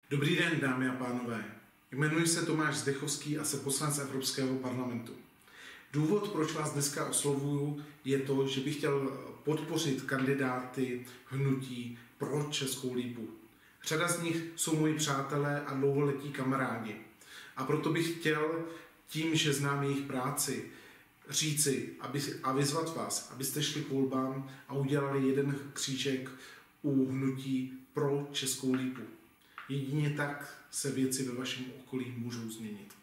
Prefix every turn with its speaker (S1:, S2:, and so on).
S1: Dobrý den, dámy a pánové. Jmenuji se Tomáš Zdechovský a jsem poslanec Evropského parlamentu. Důvod, proč vás dneska oslovuju, je to, že bych chtěl podpořit kandidáty hnutí pro Českou lípu. Řada z nich jsou moji přátelé a dlouholetí kamarádi. A proto bych chtěl tím, že znám jejich práci, říci a vyzvat vás, abyste šli k volbám a udělali jeden křížek u hnutí pro Českou lípu. Jedině tak se věci ve vašem okolí můžou změnit.